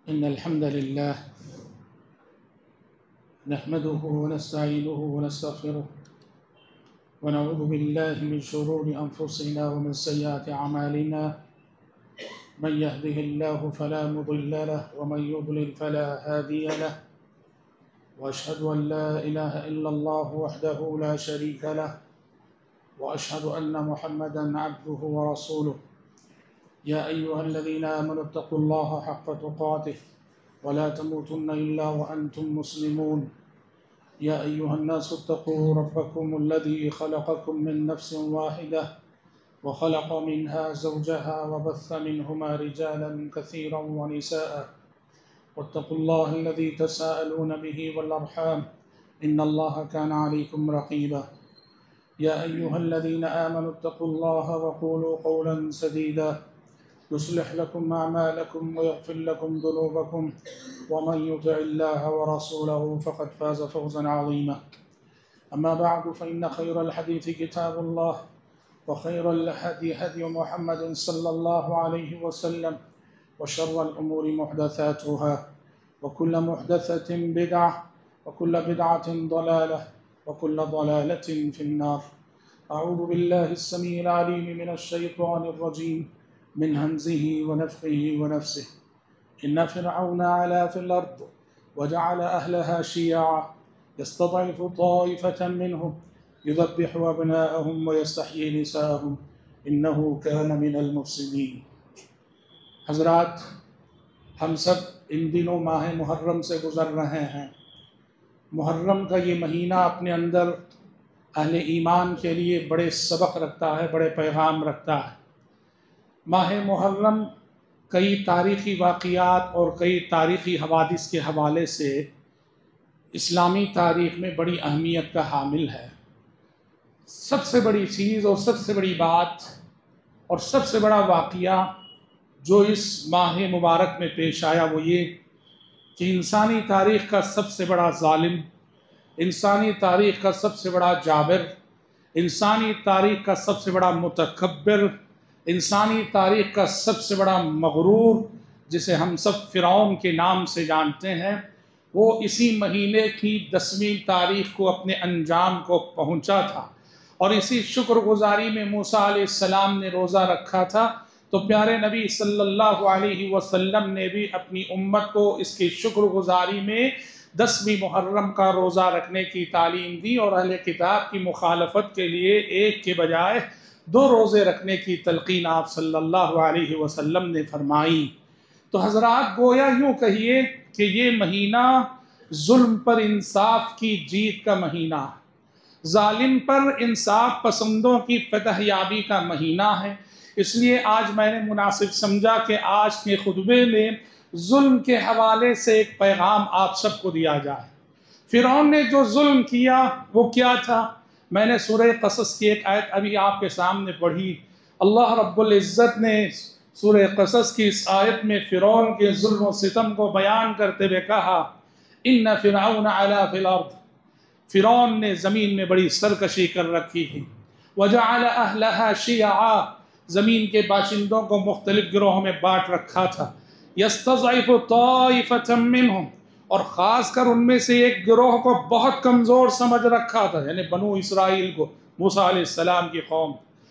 إن الحمد لله نحمده ونستعينه ونستغفره ونعوذ بالله من شرور أنفسنا ومن سيئات أعمالنا من يهده الله فلا مضل له ومن يضلل فلا هادي له وأشهد أن لا إله إلا الله وحده لا شريك له وأشهد أن محمدًا عبده ورسوله يا أيها الذين آمنوا اتقوا الله حق تقاته ولا تموتن إلا وأنتم مسلمون يا أيها الناس اتقوا ربكم الذي خلقكم من نفس واحدة وخلق منها زوجها وبث منهما رجالا كثيرا ونساء واتقوا الله الذي تساءلون به والأرحام إن الله كان عليكم رقيبا يا أيها الذين آمنوا اتقوا الله وقولوا قولا سديدا يصلح لكم أعمالكم ويغفر لكم ذنوبكم ومن يطع الله ورسوله فقد فاز فوزا عظيما أما بعد فإن خير الحديث كتاب الله وخير الهدي هدي محمد صلى الله عليه وسلم وشر الأمور محدثاتها وكل محدثة بدعة وكل بدعة ضلالة وكل ضلالة في النار أعوذ بالله السميع العليم من الشيطان الرجيم من همزه ونفخه ونفسه إن فرعون علا في الأرض وجعل أهلها شيعا يستضعف طائفة منهم يذبح أبناءهم ويستحيي نساءهم إنه كان من المفسدين. حضرات، ہم سب ان دنوں ماہ محرم سے گزر رہے ہیں۔ محرم کا یہ مہینہ اپنے اندر اہل ایمان کے لیے بڑے سبق رکھتا ہے، بڑے پیغام رکھتا ہے۔ ماہ محرم کئی تاریخی واقعات اور کئی تاریخی حوادث کے حوالے سے اسلامی تاریخ میں بڑی اہمیت کا حامل ہے۔ سب سے بڑی چیز اور سب سے بڑی بات اور سب سے بڑا واقعہ جو اس ماہ مبارک میں پیش آیا وہ یہ کہ انسانی تاریخ کا سب سے بڑا ظالم، انسانی تاریخ کا سب سے بڑا جابر، انسانی تاریخ کا سب سے بڑا متکبر، انسانی تاریخ کا سب سے بڑا مغرور، جسے ہم سب فرعون کے نام سے جانتے ہیں، وہ اسی مہینے کی 10ویں تاریخ کو اپنے انجام کو پہنچا تھا۔ اور اسی شکر گزاری میں موسیٰ علیہ السلام نے روزہ رکھا تھا، تو پیارے نبی صلی اللہ علیہ وسلم نے بھی اپنی امت کو اس کی شکر گزاری میں 10ویں محرم کا روزہ رکھنے کی تعلیم دی، اور اہل کتاب کی مخالفت کے لیے ایک کے بجائے 2 روزے رکھنے کی تلقین آپ صلی اللہ علیہ وسلم نے فرمائی۔ تو حضرات، گویا یوں کہیے کہ یہ مہینہ ظلم پر انصاف کی جیت کا مہینہ ہے، ظالم پر انصاف پسندوں کی فتح یابی کا مہینہ ہے۔ اس لیے آج میں نے مناسب سمجھا کہ آج کے خطبے میں ظلم کے حوالے سے ایک پیغام آپ سب کو دیا جائے۔ فرعون نے جو ظلم کیا وہ کیا تھا؟ میں نے سورہ قصص کی ایک آیت ابھی آپ کے سامنے پڑھی۔ اللہ رب العزت نے سورہ قصص کی اس آیت میں فرعون کے ظلم و ستم کو بیان کرتے ہوئے کہا، ان فرعون علا فی الارض، فرعون نے زمین میں بڑی سرکشی کر رکھی تھی، وجعل اہلہا شیعا، زمین کے باشندوں کو مختلف گروہوں میں بانٹ رکھا تھا، یستضعف طائفۃ منہم، اور خاص کر ان میں سے ایک گروہ کو بہت کمزور سمجھ رکھا تھا، یعنی بنو اسرائیل کو، موسیٰ علیہ السلام کی قوم،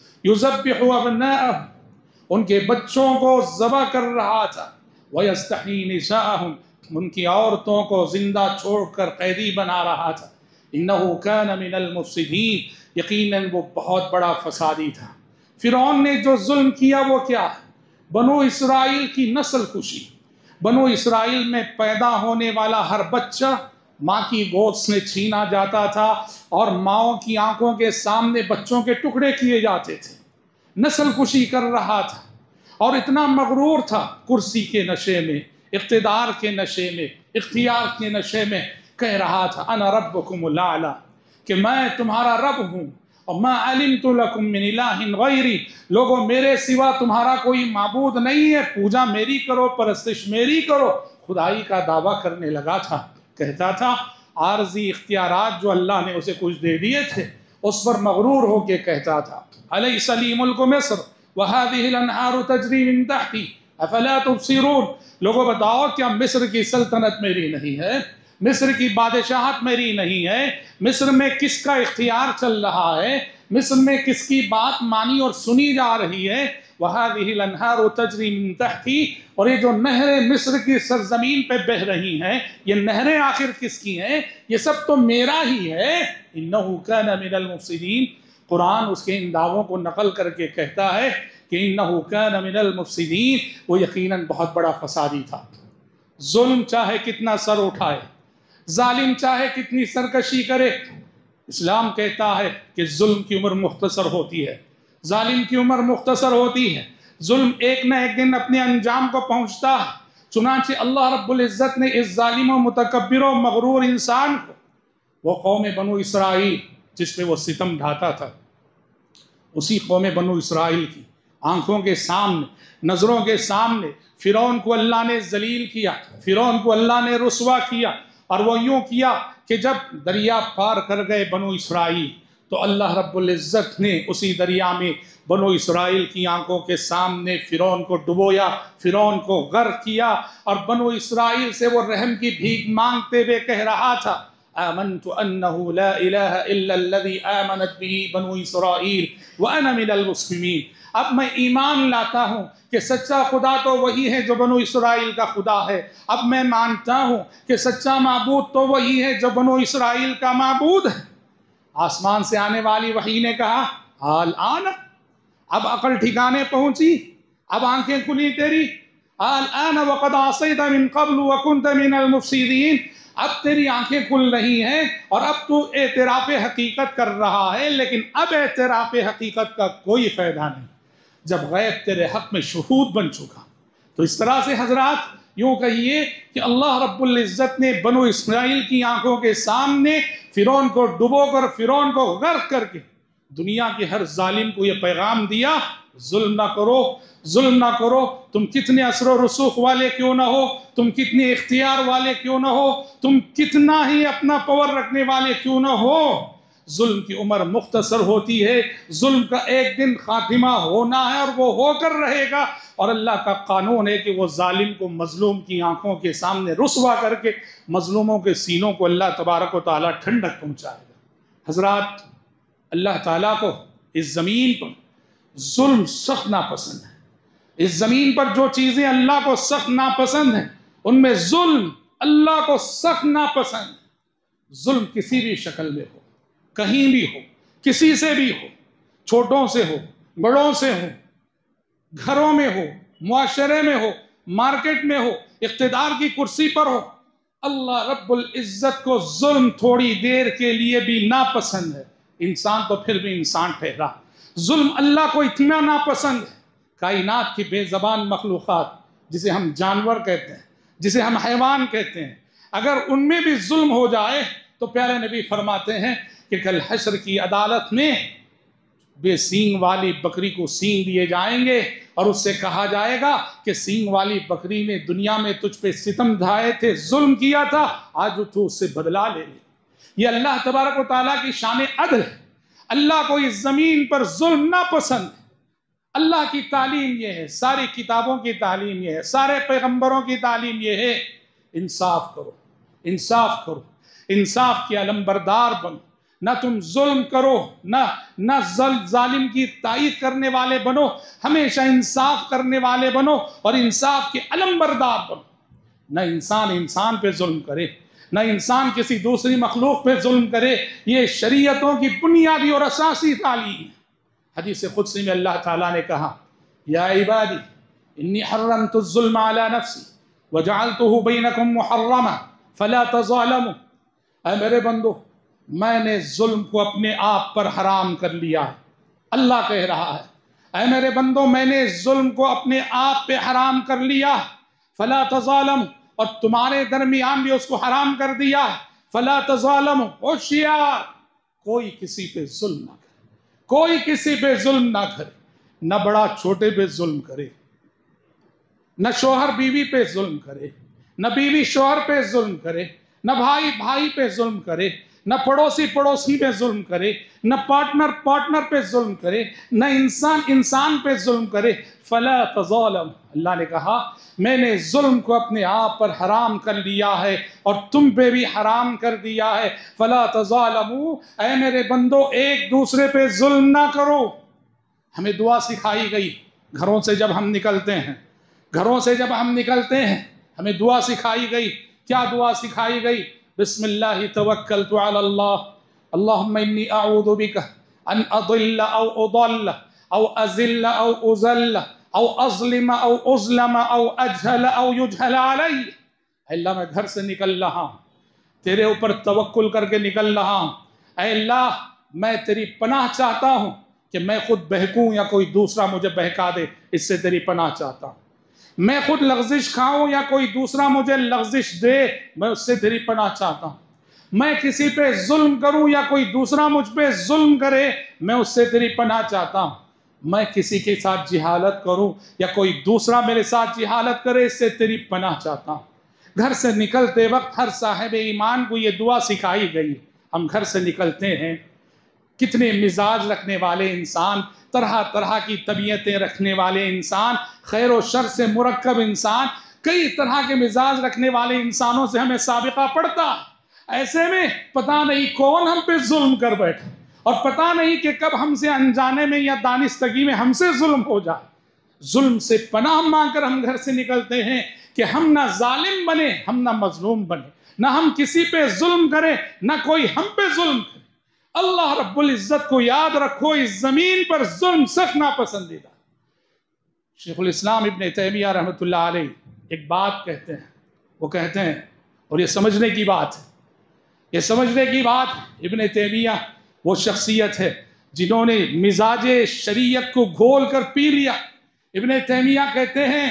یذبح ابناءہم، ان کے بچوں کو ذبح کر رہا تھا، ویستحیی نساءہم، ان کی عورتوں کو زندہ چھوڑ کر قیدی بنا رہا تھا، انہ کان من المفسدین، یقیناً وہ بہت بڑا فسادی تھا۔ فرعون نے جو ظلم کیا وہ کیا ہے؟ بنو اسرائیل کی نسل کشی۔ بنو اسرائیل میں پیدا ہونے والا ہر بچہ ماں کی گود سے چھینا جاتا تھا، اور ماؤں کی آنکھوں کے سامنے بچوں کے ٹکڑے کیے جاتے تھے۔ نسل کشی کر رہا تھا، اور اتنا مغرور تھا کرسی کے نشے میں، اقتدار کے نشے میں، اختیار کے نشے میں، کہہ رہا تھا انا ربکم الاعلی، کہ میں تمہارا رب ہوں، اور ما علمت لکم من الہ غیری، لوگوں میرے سوا تمہارا کوئی معبود نہیں ہے، پوجا میری کرو، پرستش میری کرو، خدائی کا دعویٰ کرنے لگا تھا۔ کہتا تھا عارضی اختیارات جو اللہ نے اسے کچھ دے دیے تھے اس پر مغرور ہو کے کہتا تھا، الیس لی ملک مصر وهذه الانہار تجری من تحتی افلا تبصرون، لوگوں بتاؤ کیا مصر کی سلطنت میری نہیں ہے؟ مصر کی بادشاہت میری نہیں ہے؟ مصر میں کس کا اختیار چل رہا ہے؟ مصر میں کس کی بات مانی اور سنی جا رہی ہے؟ وَهَذِهِ الْأَنْهَارُ تَجْرِي مِن تَحْتِي، اور یہ جو نہریں مصر کی سرزمین پہ بہہ رہی ہیں، یہ نہریں آخر کس کی ہیں؟ یہ سب تو میرا ہی ہے۔ إِنَّهُ كَانَ مِنَ الْمُفْسِدِينَ، قرآن اس کے ان دعووں کو نقل کر کے کہتا ہے کہ إِنَّهُ كَانَ مِنَ الْمُفْسِدِينَ، وہ یقیناً بہت بڑا فسادی تھا۔ ظلم چاہے کتنا سر اٹھائے، ظالم چاہے کتنی سرکشی کرے، اسلام کہتا ہے کہ ظلم کی عمر مختصر ہوتی ہے، ظالم کی عمر مختصر ہوتی ہے، ظلم ایک نہ ایک دن اپنے انجام کو پہنچتا ہے۔ چنانچہ اللہ رب العزت نے اس ظالم و متکبر و مغرور انسان کو، وہ قوم بنو اسرائیل جس پہ وہ ستم ڈھاتا تھا، اسی قوم بنو اسرائیل کی آنکھوں کے سامنے، نظروں کے سامنے فرعون کو اللہ نے ذلیل کیا، فرعون کو اللہ نے رسوا کیا، اور وہ یوں کیا کہ جب دریا پار کر گئے بنو اسرائیل تو اللہ رب العزت نے اسی دریا میں بنو اسرائیل کی آنکھوں کے سامنے فرعون کو ڈبویا، فرعون کو غرق کیا، اور بنو اسرائیل سے وہ رحم کی بھیک مانگتے ہوئے کہہ رہا تھا آمنت انہ لا الہ الا الذی آمنت به بنو اسرائیل وانا من المسلمین، اب میں ایمان لاتا ہوں کہ سچا خدا تو وہی ہے جو بنو اسرائیل کا خدا ہے، اب میں مانتا ہوں کہ سچا معبود تو وہی ہے جو بنو اسرائیل کا معبود ہے۔ آسمان سے آنے والی وحی نے کہا الآن، اب عقل ٹھکانے پہنچی، اب آنکھیں کھلی تیری، الآن وقد عصیت من قبل وکنت من المفسدین، اب تیری آنکھیں کھل رہی ہیں اور اب تو اعتراف حقیقت کر رہا ہے، لیکن اب اعتراف حقیقت کا کوئی فائدہ نہیں جب غیب تیرے حق میں شہود بن چکا۔ تو اس طرح سے حضرات یوں کہیے کہ اللہ رب العزت نے بنو اسرائیل کی آنکھوں کے سامنے فرعون کو ڈبو کر، فرعون کو غرق کر کے دنیا کے ہر ظالم کو یہ پیغام دیا ظلم نہ کرو، ظلم نہ کرو، تم کتنے اثر و رسوخ والے کیوں نہ ہو، تم کتنے اختیار والے کیوں نہ ہو، تم کتنا ہی اپنا پاور رکھنے والے کیوں نہ ہو، ظلم کی عمر مختصر ہوتی ہے، ظلم کا ایک دن خاتمہ ہونا ہے اور وہ ہو کر رہے گا، اور اللہ کا قانون ہے کہ وہ ظالم کو مظلوم کی آنکھوں کے سامنے رسوا کر کے مظلوموں کے سینوں کو اللہ تبارک و تعالیٰ ٹھنڈک پہنچائے گا۔ حضرات، اللہ تعالیٰ کو اس زمین پر ظلم سخت ناپسند ہے۔ اس زمین پر جو چیزیں اللہ کو سخت ناپسند ہیں ان میں ظلم اللہ کو سخت ناپسند ہے۔ ظلم کسی بھی شکل میں ہو، کہیں بھی ہو، کسی سے بھی ہو، چھوٹوں سے ہو، بڑوں سے ہو، گھروں میں ہو، معاشرے میں ہو، مارکیٹ میں ہو، اقتدار کی کرسی پر ہو، اللہ رب العزت کو ظلم تھوڑی دیر کے لیے بھی ناپسند ہے۔ انسان تو پھر بھی انسان ٹھہرا، ظلم اللہ کو اتنا ناپسند ہے۔ کائنات کی بے زبان مخلوقات جسے ہم جانور کہتے ہیں، جسے ہم حیوان کہتے ہیں، اگر ان میں بھی ظلم ہو جائے تو پیارے نبی فرماتے ہیں کہ کل حشر کی عدالت میں بے سینگ والی بکری کو سینگ دیے جائیں گے اور اس سے کہا جائے گا کہ سینگ والی بکری نے دنیا میں تجھ پہ ستم ڈھائے تھے، ظلم کیا تھا، آج تو اس سے بدلہ لے لے۔ یہ اللہ تبارک و تعالیٰ کی شان عدل ہے۔ اللہ کو اس زمین پر ظلم ناپسند ہے۔ اللہ کی تعلیم یہ ہے، ساری کتابوں کی تعلیم یہ ہے، سارے پیغمبروں کی تعلیم یہ ہے، انصاف کرو، انصاف کرو، انصاف کی علمبردار بنو، نہ تم ظلم کرو، نہ ظالم کی تائید کرنے والے بنو، ہمیشہ انصاف کرنے والے بنو اور انصاف کے علمبردار بنو۔ نہ انسان انسان پہ ظلم کرے، نہ انسان کسی دوسری مخلوق پہ ظلم کرے، یہ شریعتوں کی بنیادی اور اساسی تعلیم ہے۔ حدیث قدسی میں اللہ تعالیٰ نے کہا یا عبادی انی حرمت الظلم علی نفسی وجعلتہ بینکم محرما فلا تظالموا، اے میرے بندو میں نے ظلم کو اپنے آپ پر حرام کر لیا ہے۔ اللہ کہہ رہا ہے اے میرے بندو میں نے ظلم کو اپنے آپ پہ حرام کر لیا ہے، فلا تظالموا، اور تمہارے درمیان بھی اس کو حرام کر دیا ہے، فلا تظالموا، ہوشیار کوئی کسی پہ ظلم نہ کرے، کوئی کسی پہ ظلم نہ کرے، نہ بڑا چھوٹے پہ ظلم کرے، نہ شوہر بیوی پہ ظلم کرے، نہ بیوی شوہر پہ ظلم کرے، نہ بھائی بھائی پہ ظلم کرے، نہ پڑوسی پڑوسی پہ ظلم کرے، نہ پارٹنر پارٹنر پہ ظلم کرے، نہ انسان انسان پہ ظلم کرے۔ فلا تظالم، اللہ نے کہا میں نے ظلم کو اپنے آپ پر حرام کر لیا ہے اور تم پہ بھی حرام کر دیا ہے۔ فلا تظالموا، اے میرے بندو ایک دوسرے پہ ظلم نہ کرو۔ ہمیں دعا سکھائی گئی گھروں سے جب ہم نکلتے ہیں، گھروں سے جب ہم نکلتے ہیں ہمیں دعا سکھائی گئی۔ کیا دعا سکھائی گئی؟ بسم اللہ توکلت علی اللہ، اللہم انی اعوذ بک ان اضل او اضل او ازل او ازل او اظلم او اظلم او اجہل او یجہل علی۔ اے اللہ میں گھر سے نکل رہا ہوں، تیرے اوپر توکل کر کے نکل رہا ہوں۔ اے اللہ میں تیری پناہ چاہتا ہوں کہ میں خود بہکوں یا کوئی دوسرا مجھے بہکا دے، اس سے تیری پناہ چاہتا ہوں۔ میں خود لغزش کھاؤں یا کوئی دوسرا مجھے لغزش دے، میں اس سے تیری پناہ چاہتا ہوں۔ میں کسی پہ ظلم کروں یا کوئی دوسرا مجھ پہ ظلم کرے، میں اس سے تیری پناہ چاہتا ہوں۔ میں کسی کے ساتھ جہالت کروں یا کوئی دوسرا میرے ساتھ جہالت کرے، اس سے تیری پناہ چاہتا ہوں۔ گھر سے نکلتے وقت ہر صاحب ایمان کو یہ دعا سکھائی گئی۔ ہم گھر سے نکلتے ہیں، کتنے مزاج رکھنے والے انسان، طرح طرح کی طبیعتیں رکھنے والے انسان، خیر و شر سے مرکب انسان، کئی طرح کے مزاج رکھنے والے انسانوں سے ہمیں سابقہ پڑتا ہے۔ ایسے میں پتہ نہیں کون ہم پہ ظلم کر بیٹھے اور پتہ نہیں کہ کب ہم سے انجانے میں یا دانستگی میں ہم سے ظلم ہو جائے۔ ظلم سے پناہ مانگ کر ہم گھر سے نکلتے ہیں کہ ہم نہ ظالم بنے، ہم نہ مظلوم بنے، نہ ہم کسی پہ ظلم کریں، نہ کوئی ہم پہ ظلم کرے۔ اللہ رب العزت کو یاد رکھو، اس زمین پر ظلم سخت ناپسندیدہ۔ شیخ الاسلام ابن تیمیہ رحمۃ اللہ علیہ ایک بات کہتے ہیں، وہ کہتے ہیں اور یہ سمجھنے کی بات ہے، یہ سمجھنے کی بات ہے۔ ابن تیمیہ وہ شخصیت ہے جنہوں نے مزاج شریعت کو گھول کر پی لیا۔ ابن تیمیہ کہتے ہیں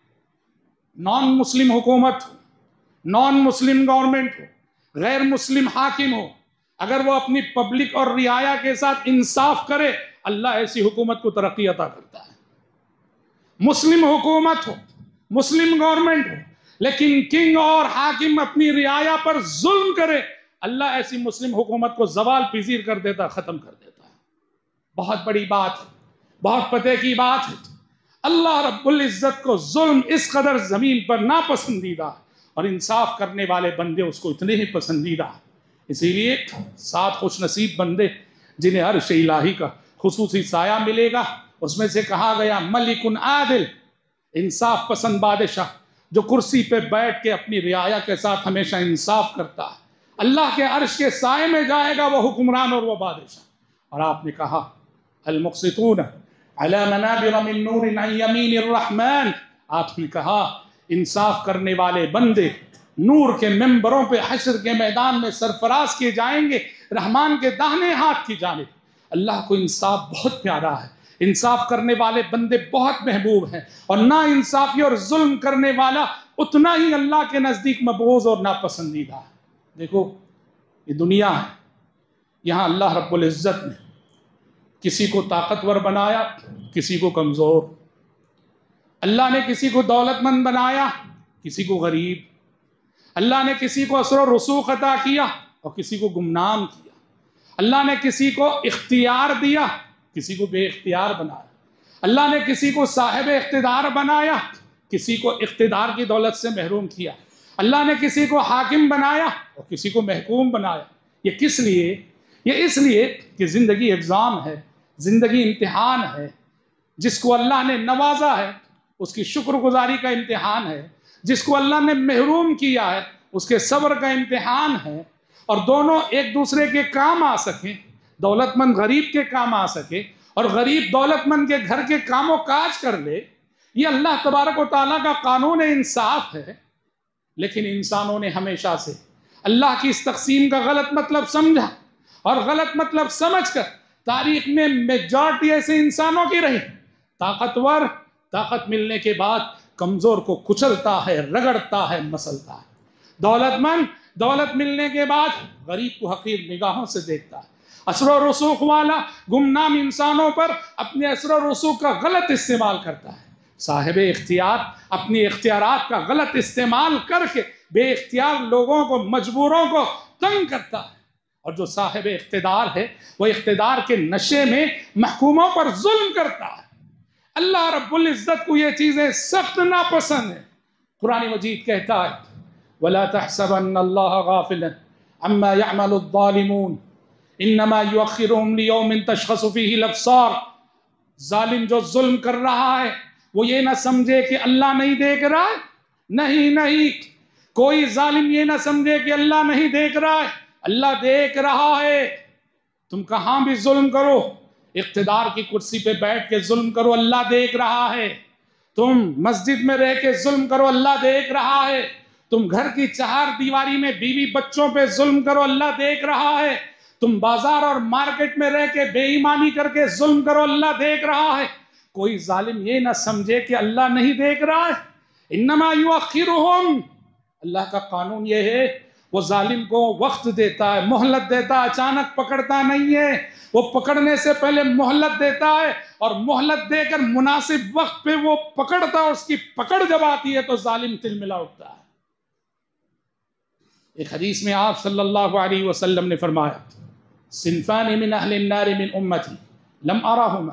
نان مسلم حکومت ہو، نان مسلم گورنمنٹ ہو، غیر مسلم حاکم ہو، اگر وہ اپنی پبلک اور رعایا کے ساتھ انصاف کرے، اللہ ایسی حکومت کو ترقی عطا کرتا ہے۔ مسلم حکومت ہو، مسلم گورنمنٹ ہو، لیکن کنگ اور حاکم اپنی رعایا پر ظلم کرے، اللہ ایسی مسلم حکومت کو زوال پذیر کر دیتا، ختم کر دیتا ہے۔ بہت بڑی بات ہے، بہت پتے کی بات ہے۔ اللہ رب العزت کو ظلم اس قدر زمین پر ناپسندیدہ اور انصاف کرنے والے بندے اس کو اتنے ہی پسندیدہ ہیں۔ اسی لیے 7 خوش نصیب بندے جنہیں عرش الہی کا خصوصی سایہ ملے گا، اس میں سے کہا گیا ملک عادل، انصاف پسند بادشاہ جو کرسی پہ بیٹھ کے اپنی رعایا کے ساتھ ہمیشہ انصاف کرتا ہے، اللہ کے عرش کے سائے میں جائے گا وہ حکمران اور وہ بادشاہ۔ اور آپ نے کہا المقسطون علی منابر من نور عن یمین الرحمن، آپ نے کہا انصاف کرنے والے بندے نور کے ممبروں پہ حشر کے میدان میں سرفراز کیے جائیں گے رحمان کے داہنے ہاتھ کی جانب۔ اللہ کو انصاف بہت پیارا ہے، انصاف کرنے والے بندے بہت محبوب ہیں، اور نا انصافی اور ظلم کرنے والا اتنا ہی اللہ کے نزدیک مبغوض اور ناپسندیدہ ہے۔ دیکھو یہ دنیا ہے، یہاں اللہ رب العزت نے کسی کو طاقتور بنایا، کسی کو کمزور، اللہ نے کسی کو دولت مند بنایا، کسی کو غریب، اللہ نے کسی کو اثر و رسوخ عطا کیا اور کسی کو گمنام کیا، اللہ نے کسی کو اختیار دیا، کسی کو بے اختیار بنایا، اللہ نے کسی کو صاحب اقتدار بنایا، کسی کو اقتدار کی دولت سے محروم کیا، اللہ نے کسی کو حاکم بنایا اور کسی کو محکوم بنایا۔ یہ کس لیے؟ یہ اس لیے کہ زندگی ایگزام ہے، زندگی امتحان ہے۔ جس کو اللہ نے نوازا ہے اس کی شکر گزاری کا امتحان ہے، جس کو اللہ نے محروم کیا ہے اس کے صبر کا امتحان ہے، اور دونوں ایک دوسرے کے کام آ سکیں، دولت مند غریب کے کام آ سکے اور غریب دولت مند کے گھر کے کام و کاج کر لے، یہ اللہ تبارک و تعالیٰ کا قانون انصاف ہے۔ لیکن انسانوں نے ہمیشہ سے اللہ کی اس تقسیم کا غلط مطلب سمجھا، اور غلط مطلب سمجھ کر تاریخ میں میجارٹی ایسے انسانوں کی رہی، طاقتور طاقت ملنے کے بعد کمزور کو کچلتا ہے، رگڑتا ہے، مسلتا ہے، دولت مند دولت ملنے کے بعد غریب کو حقیر نگاہوں سے دیکھتا ہے، اثر و رسوخ والا گمنام انسانوں پر اپنے اثر و رسوخ کا غلط استعمال کرتا ہے، صاحب اختیار اپنی اختیارات کا غلط استعمال کر کے بے اختیار لوگوں کو، مجبوروں کو تنگ کرتا ہے، اور جو صاحب اقتدار ہے وہ اقتدار کے نشے میں محکوموں پر ظلم کرتا ہے۔ اللہ رب العزت کو یہ چیزیں سخت ناپسند ہیں۔ قرآن مجید کہتا ہے وَلَا تَحْسَبَنَّ اللَّهَ غَافِلًا عَمَّا يَعْمَلُ الظَّالِمُونَ إِنَّمَا يُؤَخِّرُهُمْ لِيَوْمٍ تَشْخَصُ فِيهِ الْأَبْصَارُ۔ ظالم جو ظلم کر رہا ہے وہ یہ نہ سمجھے کہ اللہ نہیں دیکھ رہا ہے، نہیں، کوئی ظالم یہ نہ سمجھے کہ اللہ نہیں دیکھ رہا ہے، اللہ دیکھ رہا ہے۔ تم کہاں بھی ظلم کرو، اقتدار کی کرسی پہ بیٹھ کے ظلم کرو، اللہ دیکھ رہا ہے۔ تم مسجد میں رہ کے ظلم کرو، اللہ دیکھ رہا ہے۔ تم گھر کی چہار دیواری میں بیوی بچوں پہ ظلم کرو، اللہ دیکھ رہا ہے۔ تم بازار اور مارکیٹ میں رہ کے بے ایمانی کر کے ظلم کرو، اللہ دیکھ رہا ہے۔ کوئی ظالم یہ نہ سمجھے کہ اللہ نہیں دیکھ رہا ہے۔ انما یؤخرہم، اللہ کا قانون یہ ہے وہ ظالم کو وقت دیتا ہے، مہلت دیتا ہے، اچانک پکڑتا نہیں ہے، وہ پکڑنے سے پہلے مہلت دیتا ہے، اور مہلت دے کر مناسب وقت پہ وہ پکڑتا ہے۔ اس کی پکڑ جب آتی ہے تو ظالم تلملا اٹھتا ہے۔ ایک حدیث میں آپ صلی اللہ علیہ وسلم نے فرمایا صنفان من اہل النار من امتی لم اراہما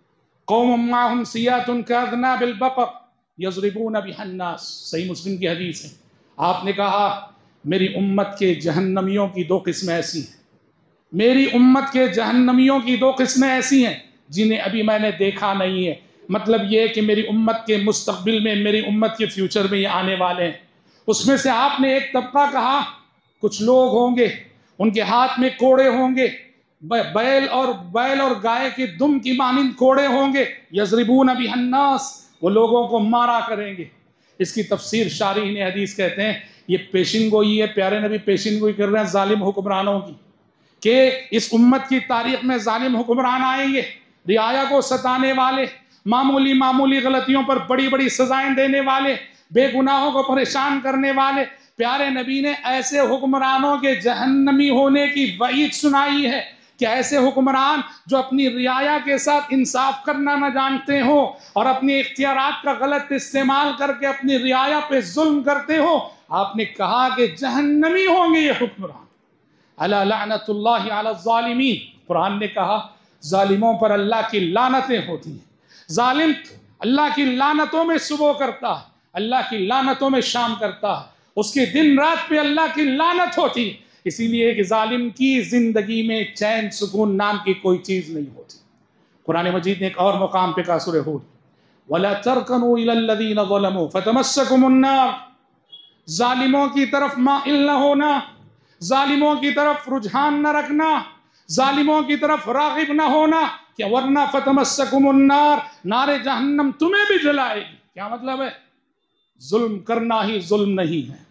قوم معهم سیات کاذناب البقر یضربون بها الناس۔ صحیح مسلم کی حدیث ہے۔ آپ نے کہا میری امت کے جہنمیوں کی دو قسمیں ایسی ہیں، میری امت کے جہنمیوں کی دو قسمیں ایسی ہیں جنہیں ابھی میں نے دیکھا نہیں ہے۔ مطلب یہ کہ میری امت کے مستقبل میں، میری امت کے فیوچر میں یہ آنے والے ہیں۔ اس میں سے آپ نے ایک طبقہ کہا، کچھ لوگ ہوں گے ان کے ہاتھ میں کوڑے ہوں گے، بیل اور گائے کی دم کی مانند کوڑے ہوں گے، یضربون بها الناس، وہ لوگوں کو مارا کریں گے۔ اس کی تفسیر شارحین حدیث کہتے ہیں یہ پیشن گوئی ہے، پیارے نبی پیشن گوئی کر رہے ہیں ظالم حکمرانوں کی، کہ اس امت کی تاریخ میں ظالم حکمران آئیں گے، رعایا کو ستانے والے، معمولی غلطیوں پر بڑی بڑی سزائیں دینے والے، بے گناہوں کو پریشان کرنے والے۔ پیارے نبی نے ایسے حکمرانوں کے جہنمی ہونے کی وعید سنائی ہے کہ ایسے حکمران جو اپنی رعایا کے ساتھ انصاف کرنا نہ جانتے ہوں اور اپنی اختیارات کا غلط استعمال کر کے اپنی رعایا پہ ظلم کرتے ہوں، آپ نے کہا کہ جہنمی ہوں گے یہ حکمران۔ الا لعنت اللہ علی الظالمین، قرآن نے کہا ظالموں پر اللہ کی لعنتیں ہوتی ہیں۔ ظالم اللہ کی لعنتوں میں صبح کرتا ہے، اللہ کی لعنتوں میں شام کرتا ہے، اس کی دن رات پہ اللہ کی لعنت ہوتی ہے۔ اسی لیے کہ ظالم کی زندگی میں چین سکون نام کی کوئی چیز نہیں ہوتی۔ قرآن مجید نے ایک اور مقام پہ کہا سورہ ہود وَلَا تَرْكَنُوا إِلَى الَّذِينَ ظَلَمُوا فَتَمَسَّكُمُ النَّارُ، ظالموں کی طرف مائل نہ ہونا، ظالموں کی طرف رجحان نہ رکھنا، ظالموں کی طرف راغب نہ ہونا، کہ ورنہ فَتَمَسَّكُمُ النَّارُ، نار جہنم تمہیں بھی جلائے گی۔ کیا مطلب ہے؟ ظلم کرنا ہی ظلم نہیں ہے،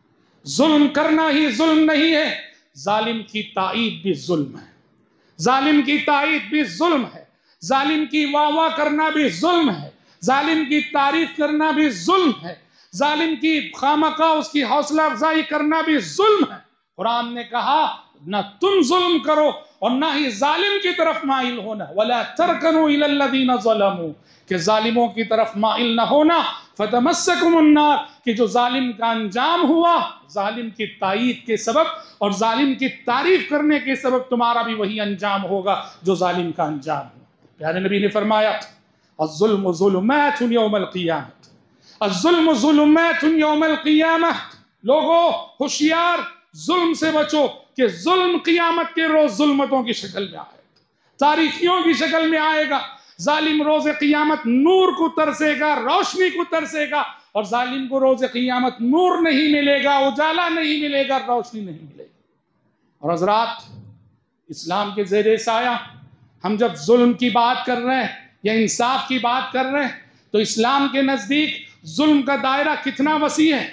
ظلم کرنا ہی ظلم نہیں ہے، ظالم کی تائید بھی ظلم ہے، ظالم کی تائید بھی ظلم ہے، ظالم کی واہ واہ کرنا بھی ظلم ہے، ظالم کی تعریف کرنا بھی ظلم ہے، ظالم کی خامخواہ اس کی حوصلہ افزائی کرنا بھی ظلم ہے۔ قرآن نے کہا نہ تم ظلم کرو اور نہ ہی ظالم کی طرف مائل ہونا، وَلَا تَرْكَنُوا إِلَى الَّذِينَ ظَلَمُوا، کہ ظالموں کی طرف مائل نہ ہونا، فَتَمَسَّكُمُ النَّارُ، کہ جو ظالم کا انجام ہوا ظالم کی تائید کے سبب اور ظالم کی تعریف کرنے کے سبب تمہارا بھی وہی انجام ہوگا جو ظالم کا انجام ہوا۔ پیارے نبی نے فرمایا الظلم ظلمات یوم القیامت، الظلم ظلمات یوم القیامت، لوگو ہوشیار، ظلم سے بچو کہ ظلم قیامت کے روز ظلمتوں کی شکل میں آئے گا، تاریکیوں کی شکل میں آئے گا۔ ظالم روز قیامت نور کو ترسے گا، روشنی کو ترسے گا، اور ظالم کو روز قیامت نور نہیں ملے گا، اجالا نہیں ملے گا، روشنی نہیں ملے گی۔ اور حضرات، اسلام کے زیر سایہ ہم جب ظلم کی بات کر رہے ہیں یا انصاف کی بات کر رہے ہیں تو اسلام کے نزدیک ظلم کا دائرہ کتنا وسیع ہے۔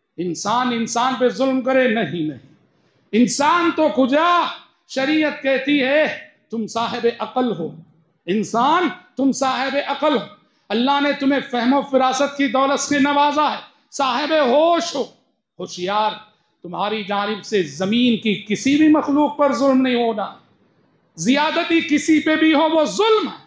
انسان پہ ظلم کرے، نہیں، انسان تو کجا، شریعت کہتی ہے تم صاحب عقل ہو، انسان تم صاحب عقل ہو، اللہ نے تمہیں فہم و فراست کی دولت سے نوازا ہے، صاحب ہوش ہو، ہوشیار، تمہاری جانب سے زمین کی کسی بھی مخلوق پر ظلم نہیں ہونا، زیادتی کسی پہ بھی ہو وہ ظلم ہے۔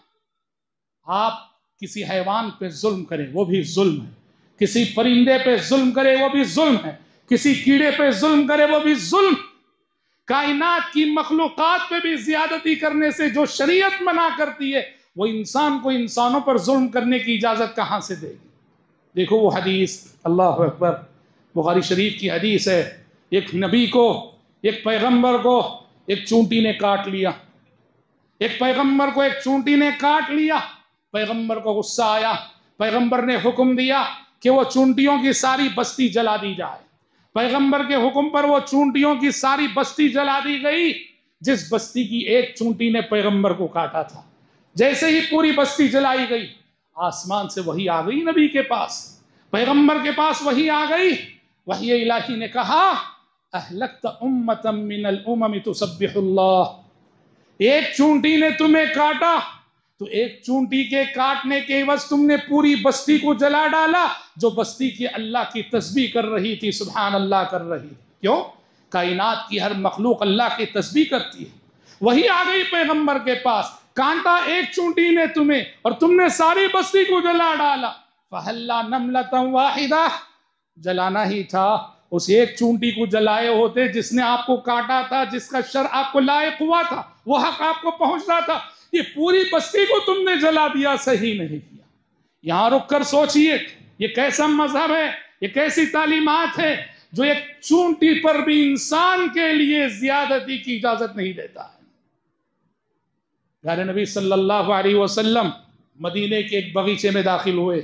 آپ کسی حیوان پہ ظلم کریں وہ بھی ظلم ہے، کسی پرندے پہ ظلم کرے وہ بھی ظلم ہے، کسی کیڑے پہ ظلم کرے وہ بھی ظلم، کائنات کی مخلوقات پہ بھی زیادتی کرنے سے جو شریعت منع کرتی ہے، وہ انسان کو انسانوں پر ظلم کرنے کی اجازت کہاں سے دے گی؟ دیکھو وہ حدیث، اللہ اکبر، بخاری شریف کی حدیث ہے، ایک نبی کو، ایک پیغمبر کو ایک چونٹی نے کاٹ لیا، ایک پیغمبر کو ایک چونٹی نے کاٹ لیا، پیغمبر کو غصہ آیا، پیغمبر نے حکم دیا کہ وہ چونٹیوں کی ساری بستی جلا دی جائے۔ پیغمبر کے حکم پر وہ چونٹیوں کی ساری بستی جلا دی گئی، جس بستی کی ایک چونٹی نے پیغمبر کو کاٹا تھا۔ جیسے ہی پوری بستی جلائی گئی، آسمان سے وحی آ گئی، نبی کے پاس، پیغمبر کے پاس وحی آ گئی۔ وحی الہی نے کہا اہلکت امتا من الامم تسبح اللہ، ایک چونٹی نے تمہیں کاٹا تو ایک چونٹی کے کاٹنے کے عوض تم نے پوری بستی کو جلا ڈالا، جو بستی کی اللہ کی تسبیح کر رہی تھی، سبحان اللہ کر رہی تھی۔ کیوں؟ کائنات کی ہر مخلوق اللہ کی تسبیح کرتی ہے۔ وہی آ گئی پیغمبر کے پاس، کانٹا ایک چونٹی نے تمہیں اور تم نے ساری بستی کو جلا ڈالا۔ فَحَلَّا نَمْلَةً وَاحِدَةً، جلانا ہی تھا، اس ایک چونٹی کو جلائے ہوتے جس نے آپ کو کاٹا تھا، جس کا شر آپ کو لائق ہوا تھا، وہ حق آپ کو پہنچنا تھا۔ یہ پوری بستی کو تم نے جلا دیا، صحیح نہیں کیا۔ یہاں رک کر سوچئے، یہ کیسا مذہب ہے، یہ کیسی تعلیمات ہے جو ایک چونٹی پر بھی انسان کے لیے زیادتی کی اجازت نہیں دیتا ہے۔ پیارے نبی صلی اللہ علیہ وسلم مدینے کے ایک باغیچے میں داخل ہوئے،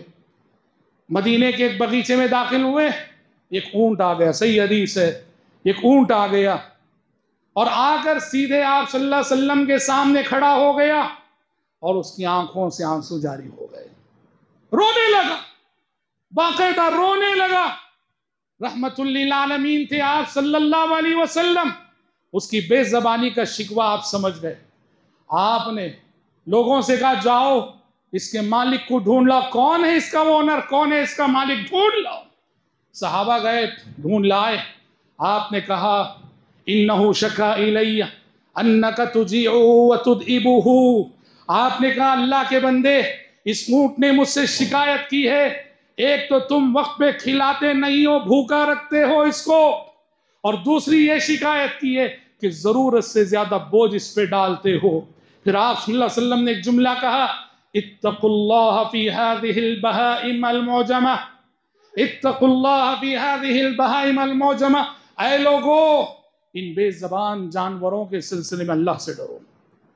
مدینے کے ایک باغیچے میں داخل ہوئے، ایک اونٹ آ گیا، صحیح حدیث ہے، ایک اونٹ آ گیا اور آ کر سیدھے آپ صلی اللہ علیہ وسلم کے سامنے کھڑا ہو گیا اور اس کی آنکھوں سے آنسو جاری ہو گئے، رونے لگا، باقاعدہ رونے لگا۔ رحمت للعالمین تھے آپ صلی اللہ علیہ وسلم، اس کی بے زبانی کا شکوہ آپ سمجھ گئے۔ آپ نے لوگوں سے کہا جاؤ اس کے مالک کو ڈھونڈ لاؤ، کون ہے اس کا اونر، کون ہے اس کا مالک، ڈھونڈ لاؤ۔ صحابہ گئے، ڈھونڈ لائے۔ آپ نے کہا انہ شکا الی انک تجیع وتدئبہ، آپ نے کہا اللہ کے بندے، اس اونٹ نے مجھ سے شکایت کی ہے، ایک تو تم وقت پہ کھلاتے نہیں ہو، بھوکا رکھتے ہو اس کو، اور دوسری یہ شکایت کی ہے کہ ضرورت سے زیادہ بوجھ اس پہ ڈالتے ہو۔ پھر آپ صلی اللہ علیہ وسلم نے ایک جملہ کہا اتقوا اللہ فی هذه البہائم المعجمہ، اتقوا اللہ فی هذه البہائم المعجمہ، اے لوگو ان بے زبان جانوروں کے سلسلے میں اللہ سے ڈرو،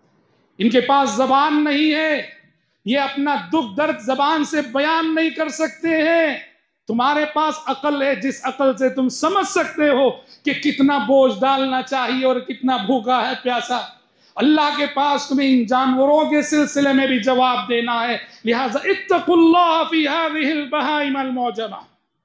ان کے پاس زبان نہیں ہے، یہ اپنا دکھ درد زبان سے بیان نہیں کر سکتے ہیں، تمہارے پاس عقل ہے جس عقل سے تم سمجھ سکتے ہو کہ کتنا بوجھ ڈالنا چاہیے اور کتنا بھوکا ہے پیاسا، اللہ کے پاس تمہیں ان جانوروں کے سلسلے میں بھی جواب دینا ہے، لہذا اتقوا اللہ فی هذه البہائم المعجمہ۔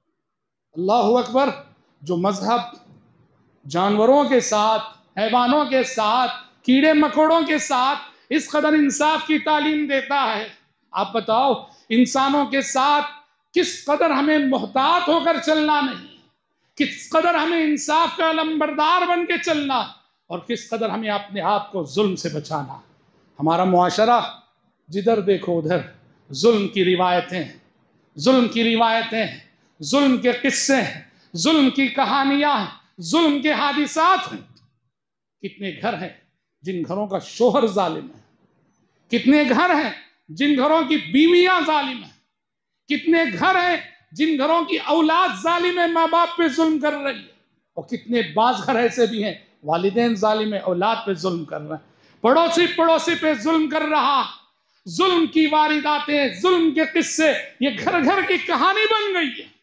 اللہ اکبر۔ جو مذہب جانوروں کے ساتھ، حیوانوں کے ساتھ، کیڑے مکوڑوں کے ساتھ اس قدر انصاف کی تعلیم دیتا ہے، آپ بتاؤ انسانوں کے ساتھ کس قدر ہمیں محتاط ہو کر چلنا نہیں، کس قدر ہمیں انصاف کا علمبردار بن کے چلنا، اور کس قدر ہمیں اپنے آپ کو ظلم سے بچانا۔ ہمارا معاشرہ جدھر دیکھو ادھر ظلم کی روایتیں، ظلم کی روایتیں، ظلم کے قصے، ظلم کی کہانیاں، ظلم کے حادثات ہیں۔ کتنے گھر ہیں جن گھروں کا شوہر ظالم ہے، کتنے گھر ہیں جن گھروں کی بیویاں ظالم ہیں، کتنے گھر ہیں جن گھروں کی اولاد ظالم ہے، ماں باپ پہ ظلم کر رہی ہے، اور کتنے بعض گھر ایسے بھی ہیں والدین ظالم ہے، اولاد پہ ظلم کر رہے ہیں، پڑوسی پہ ظلم کر رہا، ظلم کی وارداتیں، ظلم کے قصے، یہ گھر گھر کی کہانی بن گئی ہے۔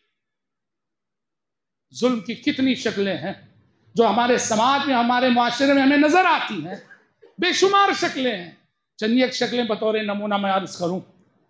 ظلم کی کتنی شکلیں ہیں جو ہمارے سماج میں، ہمارے معاشرے میں ہمیں نظر آتی ہیں، بے شمار شکلیں ہیں۔ چند ایک شکلیں بطور نمونہ میں عرض کروں،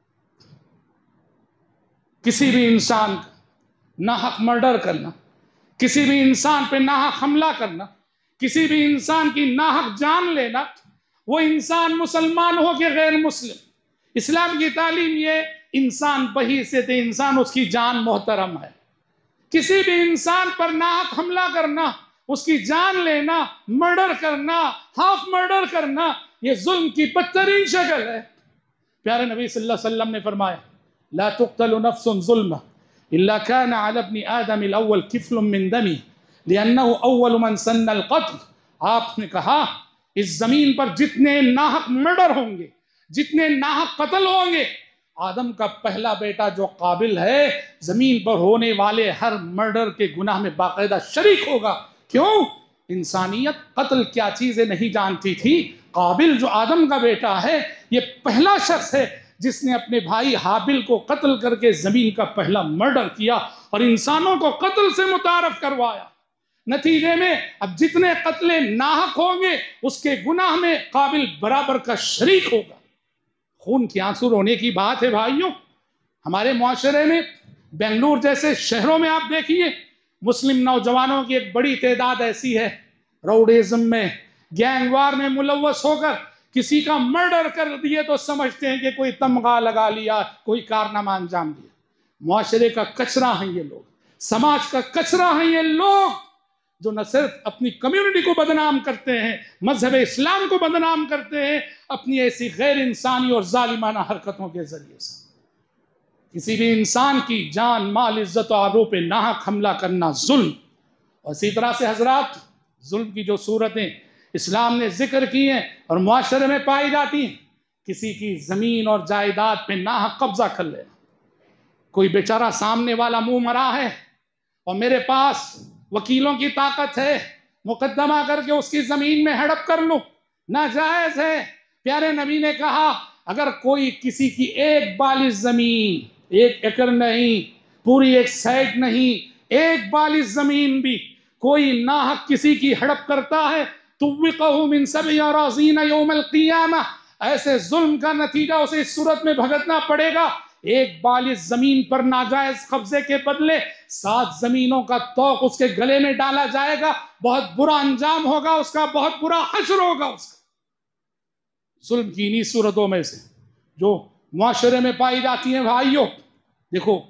کسی بھی انسان کا ناحق مرڈر کرنا، کسی بھی انسان پہ ناحق حملہ کرنا، کسی بھی انسان کی ناحق جان لینا، وہ انسان مسلمان ہو کہ غیر مسلم، اسلام کی تعلیم یہ انسان بحیثیت انسان اس کی جان محترم ہے۔ کسی بھی انسان پر ناحق حملہ کرنا، اس کی جان لینا، مرڈر کرنا، ہاف مرڈر کرنا، یہ ظلم کی بدترین شکل ہے۔ پیارے نبی صلی اللہ علیہ وسلم نے فرمایا لا تقتل نفس ظلم الا كان على ابن آدم الاول كفل من دمه لانه اول من سن القتل آپ نے کہا اس زمین پر جتنے ناحق مرڈر ہوں گے، جتنے ناحق قتل ہوں گے، آدم کا پہلا بیٹا جو قابل ہے زمین پر ہونے والے ہر مرڈر کے گناہ میں باقاعدہ شریک ہوگا۔ کیوں؟ انسانیت قتل کیا چیزیں نہیں جانتی تھی۔ قابل جو آدم کا بیٹا ہے یہ پہلا شخص ہے جس نے اپنے بھائی حابل کو قتل کر کے زمین کا پہلا مرڈر کیا اور انسانوں کو قتل سے متعارف کروایا۔ نتیجے میں اب جتنے قتل ناحق ہوں گے اس کے گناہ میں قابل برابر کا شریک ہوگا۔ خون کی آنسو رونے کی بات ہے بھائیوں۔ ہمارے معاشرے میں بنگلور جیسے شہروں میں آپ دیکھیے مسلم نوجوانوں کی ایک بڑی تعداد ایسی ہے راؤڈیزم میں، گینگ وار میں ملوث ہو کر کسی کا مرڈر کر دیے تو سمجھتے ہیں کہ کوئی تمغہ لگا لیا، کوئی کارنامہ انجام دیا۔ معاشرے کا کچرا ہیں یہ لوگ، سماج کا کچرا ہیں یہ لوگ، جو نہ صرف اپنی کمیونٹی کو بدنام کرتے ہیں، مذہب اسلام کو بدنام کرتے ہیں اپنی ایسی غیر انسانی اور ظالمانہ حرکتوں کے ذریعے سے۔ کسی بھی انسان کی جان، مال، عزت و آبرو پہ ناحق حملہ کرنا ظلم۔ اور اسی طرح سے حضرات ظلم کی جو صورتیں اسلام نے ذکر کی ہیں اور معاشرے میں پائی جاتی ہیں، کسی کی زمین اور جائیداد پہ ناحق قبضہ کر لینا۔ کوئی بیچارہ سامنے والا منہ مرا ہے اور میرے پاس وکیلوں کی طاقت ہے، مقدمہ کر کے اس کی زمین میں ہڑپ کر لوں، ناجائز ہے۔ پیارے نبی نے کہا اگر کوئی کسی کی ایک بالش زمین، 1 ایکڑ نہیں، پوری 1 سائٹ نہیں، 1 بالش زمین بھی کوئی ناحق کسی کی ہڑپ کرتا ہے توقہ من 7 اراضین یوم القیامہ، ایسے ظلم کا نتیجہ اسے اس صورت میں بھگتنا پڑے گا 1 بالش زمین پر ناجائز قبضے کے بدلے 7 زمینوں کا طوق اس کے گلے میں ڈالا جائے گا۔ بہت برا انجام ہوگا اس کا، بہت برا حشر ہوگا اس کا۔ ظلم کی انہی صورتوں میں سے جو معاشرے میں پائی جاتی ہیں بھائیوں، دیکھو